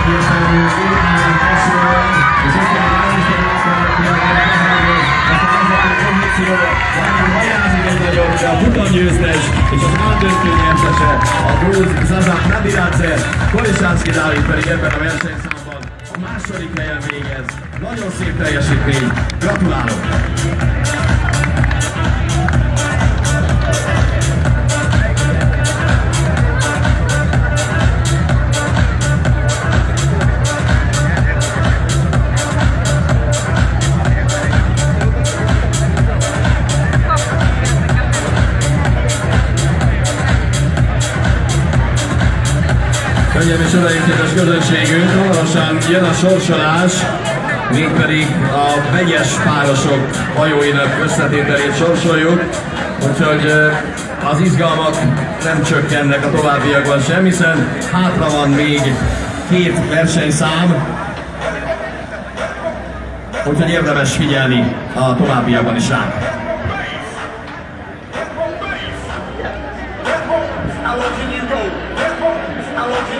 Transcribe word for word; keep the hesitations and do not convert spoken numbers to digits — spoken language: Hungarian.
A futam győztes és az átdöntő nyertese a grúz Zazak Nadiradze, Kolisánszky Dávid pedig ebben a versenyszámban a második helyen végez. Nagyon szép teljesítmény, gratulálok! Hölgyeim és uraim, kedves közönségünk, hamarosan jön a sorsolás, mégpedig a vegyes párosok hajóinak összetételét sorsoljuk, úgyhogy az izgalmak nem csökkennek a továbbiakban sem, hiszen hátra van még két versenyszám, úgyhogy érdemes figyelni a továbbiakban is rá. How low can you go? How low can